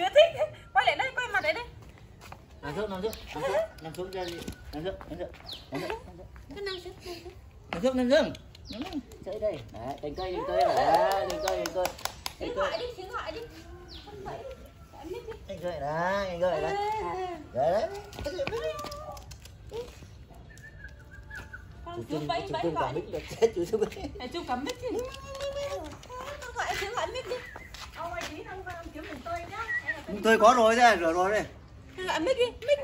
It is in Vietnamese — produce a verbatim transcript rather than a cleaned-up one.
chưa thích. Quay lại đây, quay mặt lại đây. Nằm xuống, nằm xuống, nằm xuống, nằm xuống ra đi. Nằm xuống, nằm xuống, nằm xuống. Cứ nằm xuống, Nằm xuống, nằm xuống. Nằm xuống. Chơi đây. Đấy, đánh cây, đánh cây đấy, đánh cây, đánh cây. Điện thoại đi, điện thoại đi. Không vậy. Đánh cây đấy, đánh cây đấy. Đấy đấy. Chú bấy bấy cả gọi đi. mic chết chú chú bấy. Chú cầm mic đi. Gọi chú gọi mic đi. Ông ơi tí không vào kiếm mình tôi nhá. Tôi có rồi đây, rửa rồi đây. Gọi mic đi, mic